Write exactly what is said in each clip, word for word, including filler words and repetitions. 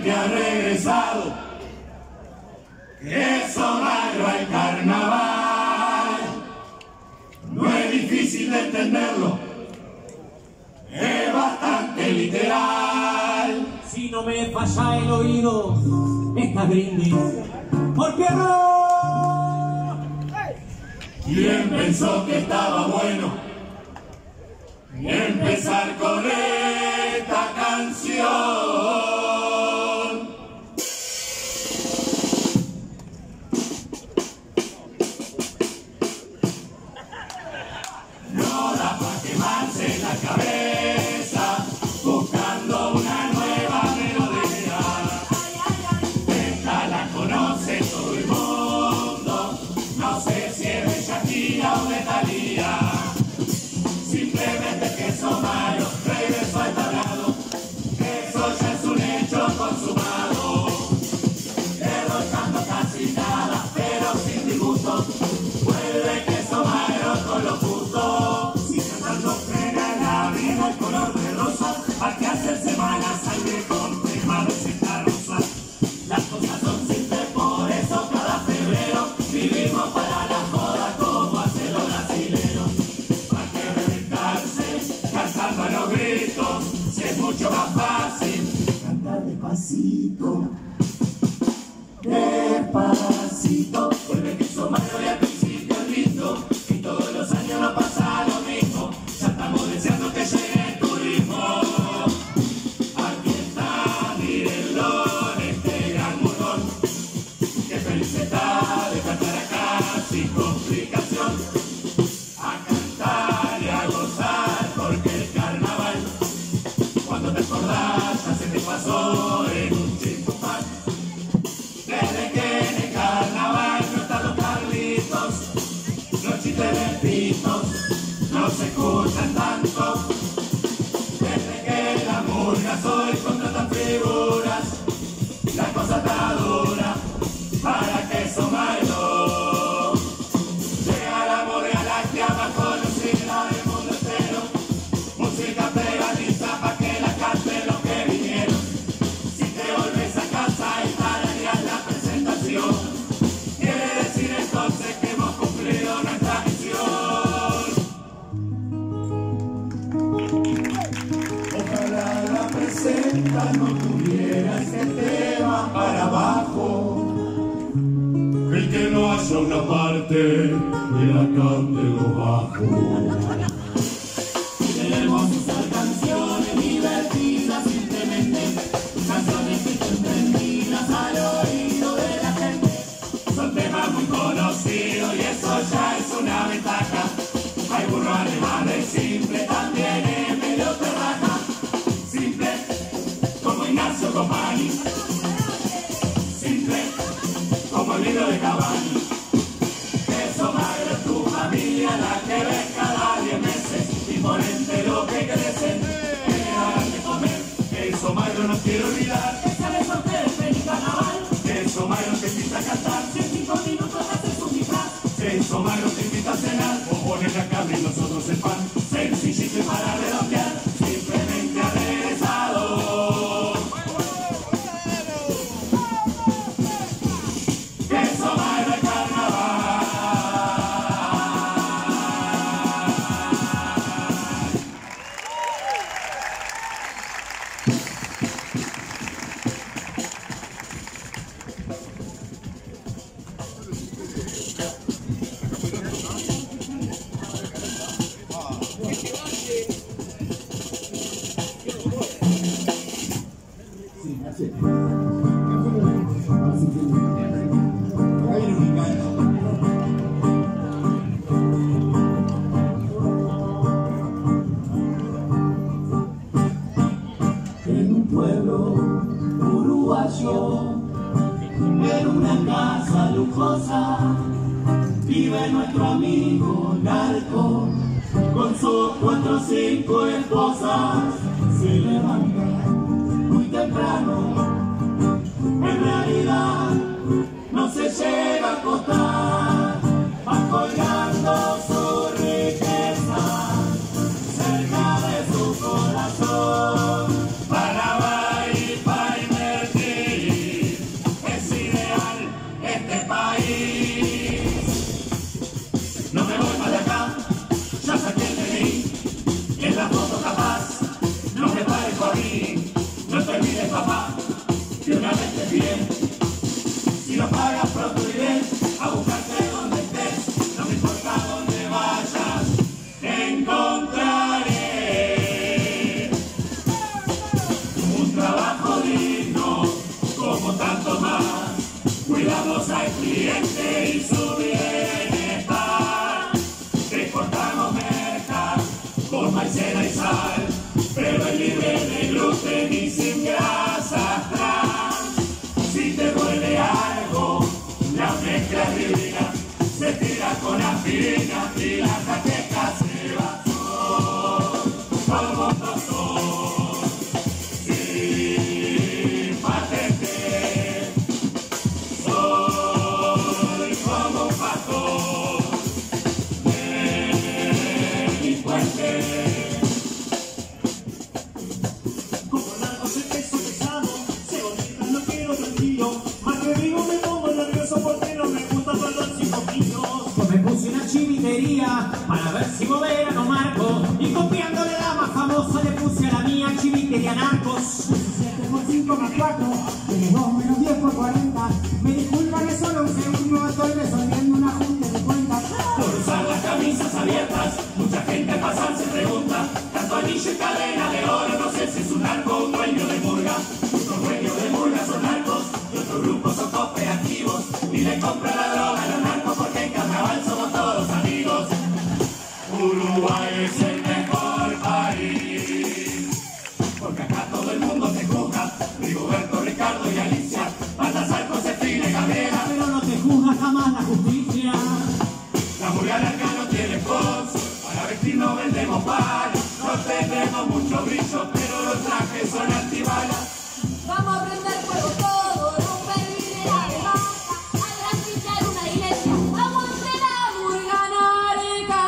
que ha regresado, eso magro al carnaval. No es difícil de entenderlo, es bastante literal. Si no me falla el oído, esta brindis por Pierrot. ¿Quién pensó que estaba bueno empezar con esta canción? No da para quemarse la cabeza buscando una nueva melodía. Esta la conoce todo el mundo, no sé si es de Shakira o de Thalía. Simplemente que Somaro regresó al tablado, eso ya es un hecho consumado. Derrochando casi nada, pero sin disgusto, vuelve que Somaro con lo justo. Si cantando frena la vida el color de rosa, ¿para qué hacer semanas aire con tema de cinta rosa? Las cosas son simples, por eso cada febrero vivimos para la joda como hacen los brasileros. ¿Para qué reventarse cantando a los gritos? Si es mucho más fácil cantar despacito, despacito. Vuelve que Somaro y al principio es lindo, y todos los años no pasa lo mismo. Ya estamos deseando que llegue el turismo. Aquí está, mírenlo en este gran murón. Qué feliz está de cantar acá sin complicación. A cantar y a gozar porque el carnaval, cuando te acordás, ya se te pasó en un chimpufán. Desde que en el carnaval no están los Carlitos, los chistes de pitos no se escuchan tanto. Desde que la murga hoy contratan figuras, la cosa está dura para que Somaro llega a la murga láctea más conocida del mundo entero. Música pegadiza pa' que la canten los que vinieron. Si te volves a casa y tarareas la presentación, quiere decir entonces que hemos cumplido nuestra misión. Ojalá la presenta no tuviera ese tema para abajo. El que no haya una parte que la cante lo bajo. Queremos usar canciones divertidas, simplemente canciones que estén prendidas al oído de la gente. Son temas muy conocidos y eso ya es una ventaja. Hay burro además de simple, también es medio terraja. Simple como Ignacio Company, simple como el libro de Cavani. Eso magro es tu familia, la que ves cada diez meses, y por ende lo que crecen que le darán de comer. Eso magro no quiero olvidar, que sale sorteo feliz carnaval. Eso magro te invita a cantar, si en cinco minutos haces un disfraz. Eso magro te invita a cenar, o pones la carne y nosotros el pan. Sencillito y para redondear, simplemente ha regresado. Eso magro el carnaval. En un pueblo uruguayo, en una casa lujosa, vive nuestro amigo Narco con sus cuatro o cinco esposas. Se levanta muy temprano, en realidad no se llega a acostar, va colgando su riqueza cerca de su corazón, para bailar y para invertir. y la jaqueca se basó como un doctor sin patente. Soy como un pastor delincuente. Como narco se peso pesado, se bonita, no quiero tranquilo. Más que vivo me pongo nervioso porque no me gusta perder cinco kilos. Pues me puse una chivitería para ver si Bobera no marco. Y copiándole la más famosa le puse a la mía chivitería narcos. siete por cinco más cuatro, tiene dos menos diez por cuarenta. Me disculpan que solo un segundo estoy resolviendo una junta de cuentas. Por usar las camisas abiertas, mucha gente al pasar se pregunta. Tanto anillo y cadena de oro, no sé si es un narco o un dueño de murga. Unos dueños de murga son narcos y otros grupos son cooperativos. Y le compran la droga a los narcos porque en carnaval somos todos amigos. Uruguay es el mejor país, porque acá todo el mundo te juzga. Rigoberto, Ricardo y Alicia, Baltasar, Josefina y Gabriela. Pero no te juzga jamás la justicia. La murga narca no tiene voz, para vestir no vendemos balas. No tenemos mucho brillo, pero los trajes son antibalas. Vamos a prender fuego todo, romper vidriera de vaca, a grafitear una iglesia, aguante la murga narca.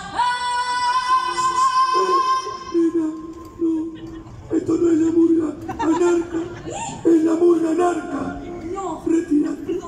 Nena, no, esto no es la murga anarca, es la murga narca. No, Retírate. no.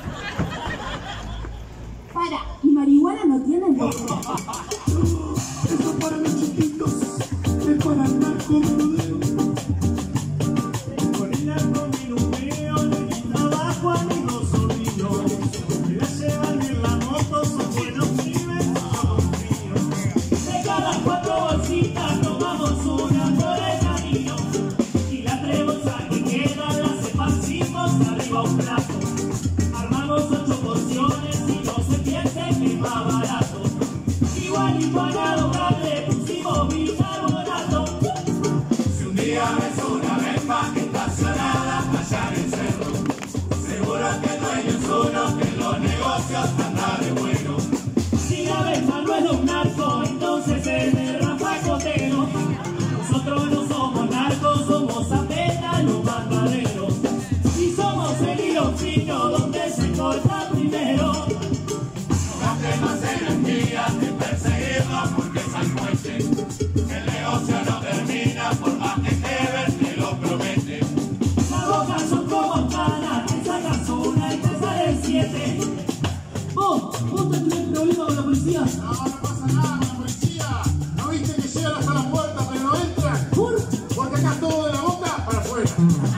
Para, ¿y marihuana no tienen? No, eso es para los chiquitos, es para el narco menudeo. Con el narco minuteo le di trabajo a mis dos sobrinos. Me la llevan en la moto, son buenos pibes, yo confío. De cada cuatro bolsitas tomamos una por el camino. Y las tres bolsas que quedan las esparcimos arriba a un plato. Armamos ocho porciones y no se piense que es más barato. Igual y para lograrle pusimos bicarbonato. Si un día ves una Vespa estacionada allá en el cerro, seguro que el dueño es uno que en los negocios anda de bueno. Si la Vespa no es de un narco, entonces es de Rafa Cotero. Nosotros no somos narcos, somos apenas los mandaderos. Y somos el hilo fino donde se corta primero. No gastes más energía en perseguirnos porque es al cohete. El negocio no termina por más que Heber te lo promete. Las bocas son como canas, te sacas una y te salen siete. Vos, vos te tenés problema con la policía. No, no pasa nada con la policía. ¿No viste que llegan hasta la puerta pero no entran? ¿Por? Porque acá todo de la boca para afuera.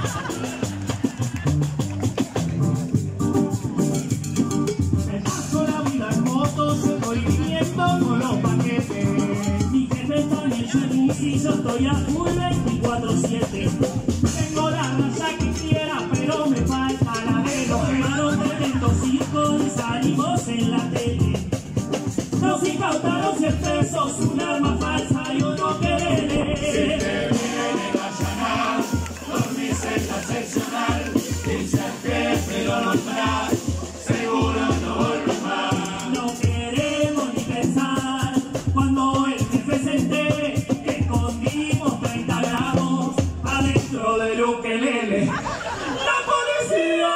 Me paso la vida en moto, yo voy viniendo con los paquetes. Mi jefe está en el jacuzzi, yo estoy a full veinticuatro siete. Tengo la raya que quiera, pero me falta la de los jugadores tremendos circos y salimos en la tele. Nos incautaron cien pesos, un arma falsa y uno que Si vele. te vienen a allanar, dormís en la seccional. Dice al jefe lo nombrás, seguro no volvés más. No queremos ni pensar cuando el jefe se entere que escondimos treinta gramos adentro del ukelele. ¡La policía!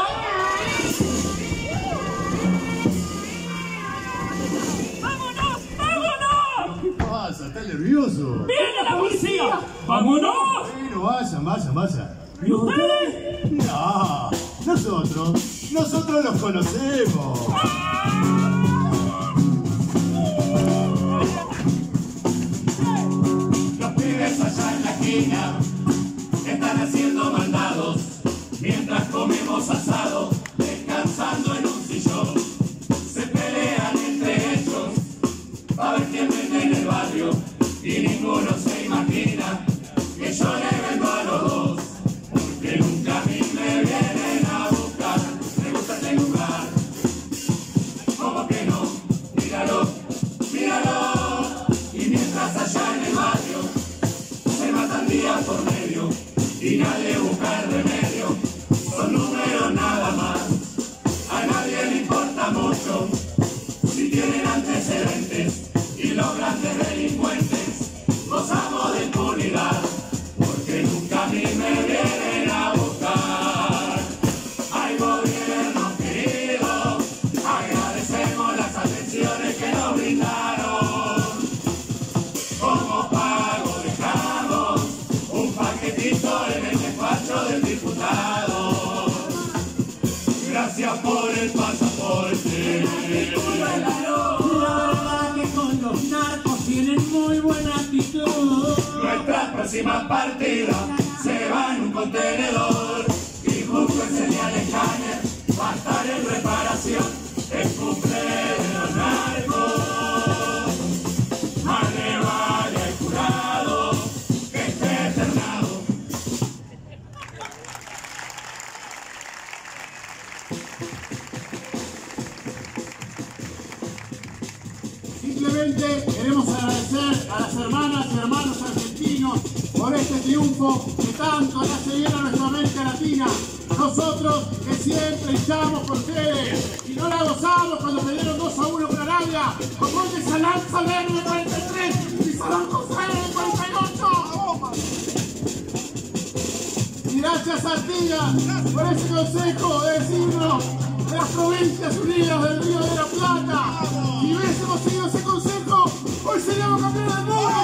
¡Vámonos! ¡Vámonos! ¿Qué pasa? ¿Estás nervioso? ¡Viene la policía! ¡Vámonos! Bueno, vayan, vayan, vayan. ¿Y ustedes? No, nosotros, nosotros los conocemos. Los pibes allá en la esquina están haciendo mandados mientras comemos asado, descansando en un sillón. Se pelean entre ellos a ver quién vende en el barrio y ninguno se imagina que yo le vendo a los dos, porque nunca a mí me vienen a buscar. Me gusta este lugar, última partida se va en un contenedor y justo ese día de Cañer va a estar en reparación el cumple de los narcos. Más le vale al jurado que esté eternado. Simplemente queremos agradecer a las hermanas y hermanos argentinos por este triunfo que tanto le hace bien a nuestra América Latina. Nosotros que siempre hinchamos por ustedes y no la gozamos cuando perdieron dos a uno con Arabia, con gol de Salán Salerno de cuarenta y tres y Salán José de cuarenta y ocho. Y gracias a Artigas por ese consejo de decirnos de las Provincias Unidas del Río de la Plata. Si hubiésemos seguido ese consejo, hoy seríamos campeones del mundo.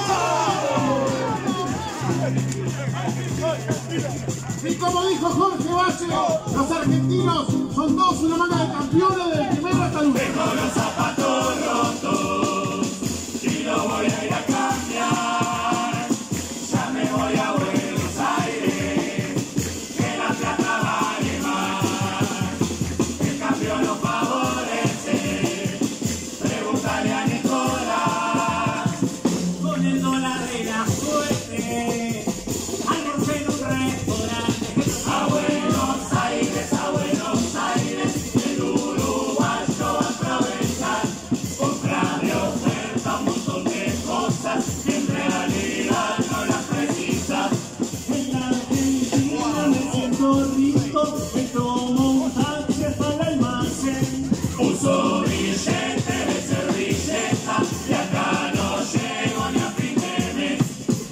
Y como dijo Jorge Valle, los argentinos son todos una manga de campeones del primero hasta el último. Tengo los zapatos rotos y los voy a ir a cambiar. Ya me voy a Buenos Aires, que la plata vale más. El cambio no favorece, pregúntale a Nicolás. Con el dólar de la suerte, almorcé en un restaurante. A Buenos Aires, a Buenos Aires, el uruguayo va a aprovechar. Comprar de oferta un montón de cosas que en realidad no las precisa. En la Argentina me siento rico, me tomo un taxi hasta el almacén. Uso billete de servilleta y acá no llego ni a fin de mes.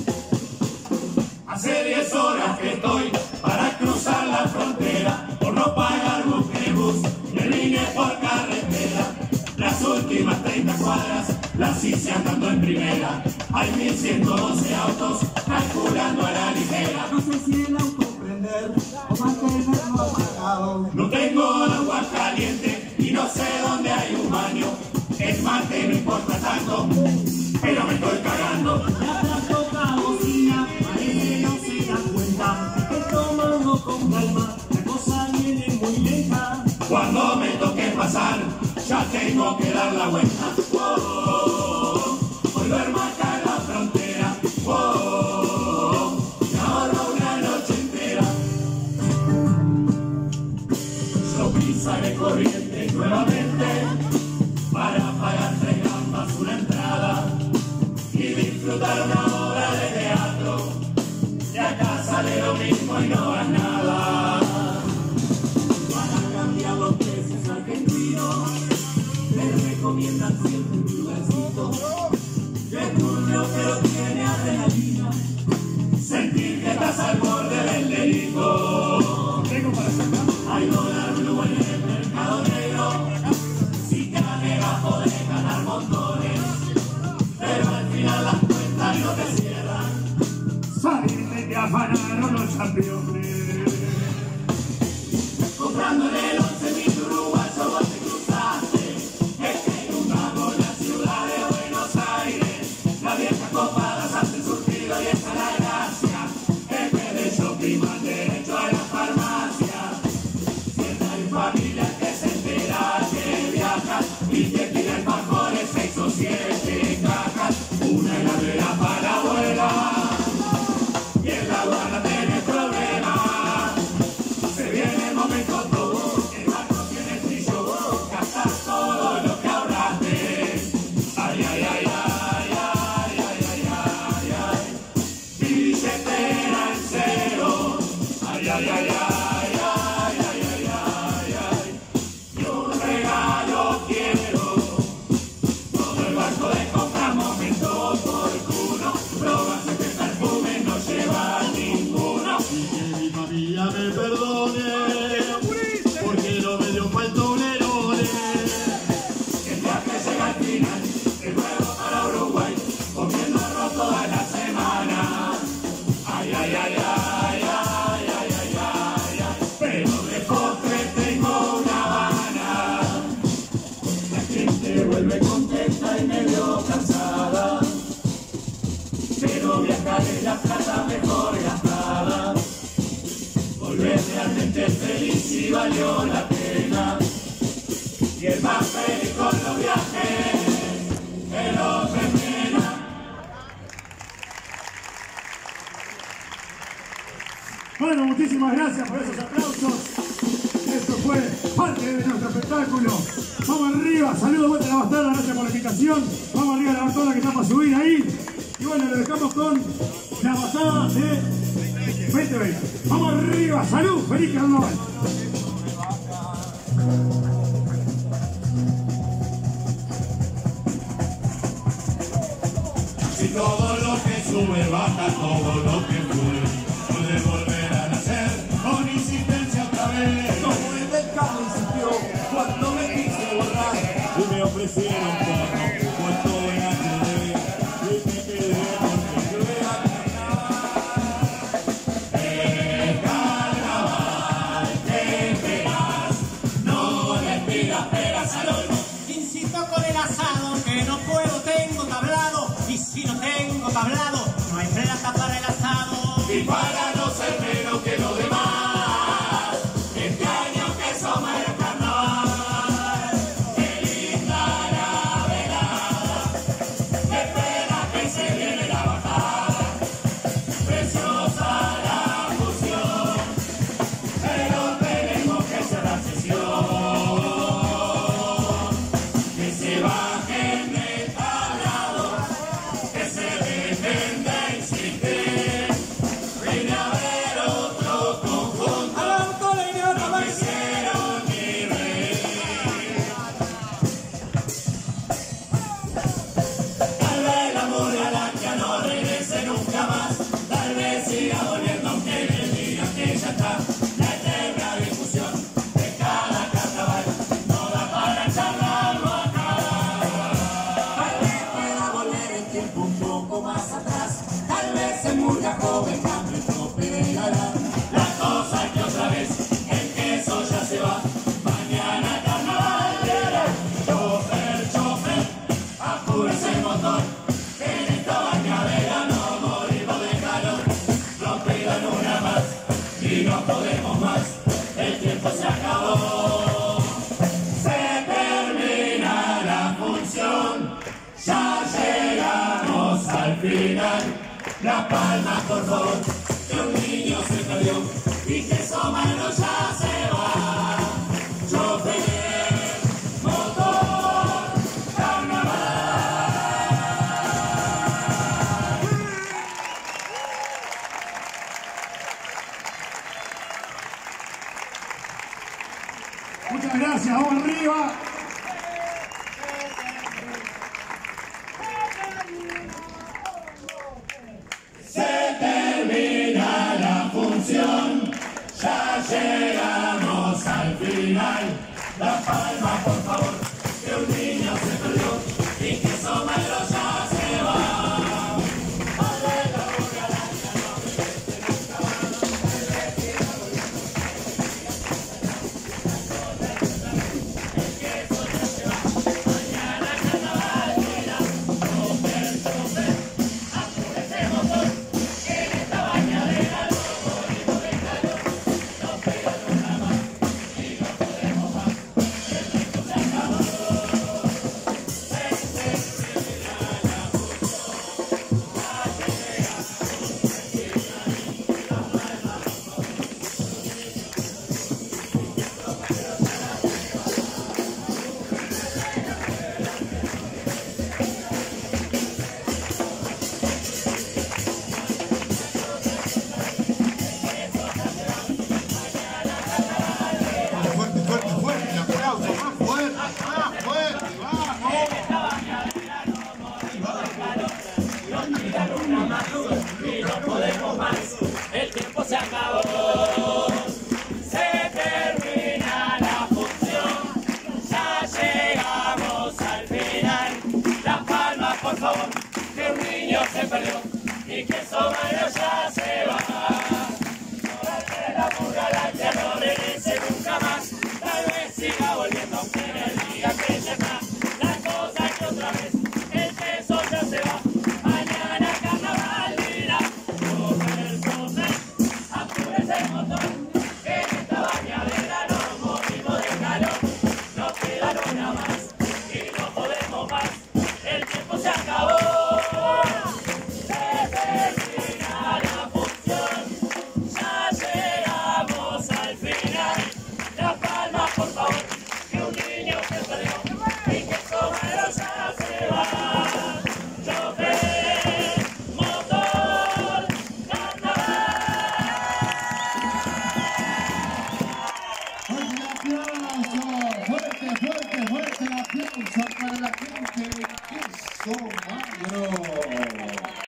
Hace diez horas que estoy para cruzar la frontera por no pagar buquebús, me vine por carretera. Las últimas treinta cuadras las hice andando en primera. Hay mil ciento doce autos calculando a la ligera. No sé si el auto prender o mantenerlo apagado. No tengo agua caliente y no sé dónde hay un baño. El mate no importa tanto, pero me estoy cagando. La toca bocina, parece no se da cuenta. He tomado con calma, la cosa viene muy lenta. Cuando me toque pasar, ya tengo que dar la vuelta. Oh, oh, oh, hoy duermo acá en la frontera. Oh, oh, oh, me ahorro una noche entera. Yo pisaré corriente nuevamente para pagar tres gambas una entrada y disfrutar una obra de teatro. De acá sale lo mismo y no vas nada. Para cambiar los precios argentinos, les recomiendan siempre un lugarcito. Que turbio pero tiene adrenalina. Sentir que estás al borde del delito. Hay dólar blue en el mercado negro. Si te anegas podés ganar montones, pero al final las cuentas no te cierran. Salirte te afanaron los campeones. Comprando en el once mil uruguayo vos te cruzaste. Es que inundamos la ciudad de Buenos Aires. Las viejas copadas hacen surtido y esa es la gracia. En vez de shopping van derecho a la farmacia. Siempre hay familias que se enteran que viajan y que tienen mejores seis o siete cajas. Una heladera para la abuela y en la aduana tenés problemas. Se viene el momento todo, el banco tiene brillo, gastas todo lo que ahorraste. Ay, ay, ay, ay, ay, ay, ay, ay, ay. Billetera en cero. Ay, ay, ay, ay, ay, ay, ay, ay, ay. Y un regalo quiero. Todo el barco de compras momento por culo. Probarse que perfume no lleva ninguno. Que mi familia me perdone, porque no me dio pantalones. El viaje llega al final, de nuevo para Uruguay, comiendo arroz toda la semana. Ay, ay, ay, ay, ay, ay, ay, ay, ay. Pero de postre tengo una Habana. La gente vuelve contenta y medio cansada. si valió la pena. Y el más feliz con los viajes, el hombre pena. Bueno, muchísimas gracias por esos aplausos. Esto fue parte de nuestro espectáculo. Vamos arriba, saludos, vuelta a la bastarda, gracias por la invitación. Vamos arriba a la bastarda que está para subir ahí. Y bueno, lo dejamos con la basada de veinte veinte. Vamos arriba, salud, feliz carnaval. Si todo lo que sube baja, todo lo que fue puede volver a nacer con insistencia otra vez. Como el mercado insistió cuando me quise borrar y me ofrecieron porno puesto en H D y me quedé porque yo era El carnaval te esperas, no le pidas peras al olmo. Insisto con el asado, que no puedo, tengo tablado. Y si no tengo tablado, no hay plata para el asado. Y para no ser menos que los demás, este año que somos el carnaval, qué linda la velada, espera que se viene la bajada, preciosa la fusión, pero tenemos que cerrar sesión, que se bajen de tablado, que se dejen de insistir. Vine a ver otro conjunto, no me hicieron ni reír. Tal vez la murgalaxia no regrese nunca más, tal vez siga volviendo aunque me digan que ya está. La eterna discusión de cada carnaval no da para charlarlo acá. Tal vez pueda volver el tiempo un poco más atrás, tal vez se murga joven cambio y no pegará. La cosa es que otra vez el queso ya se va, mañana carnaval verá. Chofer, chofer, apúrese el motor, que en esta bañadera no morimos de calor. No pidan una más y no podemos más, el tiempo se acabó. Se termina la función, ya llegamos al final. Las palmas por favor, que un niño se perdió y que Somano ya se va. Chofer, motor, carnaval. Muchas gracias, vamos arriba. Se termina la función, ya llegamos al final. La palma por favor, que un niño se perdió y que Somero ya se va. Fuerte, fuerte, fuerte, el aplauso, más fuerte, más fuerte, vamos. Y no podemos más, el tiempo se acabó. Se termina la función, ya llegamos al final. Las palmas por favor, que un niño se perdió y que Somero ya se va. Tal vez la murgalaxia no regrese nunca más, tal vez siga volviendo aunque me diga que ya está. La cosa es que otra vez el queso ya se va, mañana carnaval dirá. Chofer, chofer, apúrese el motor, que en esta bañadera no aplauso para la gente de Queso Magro.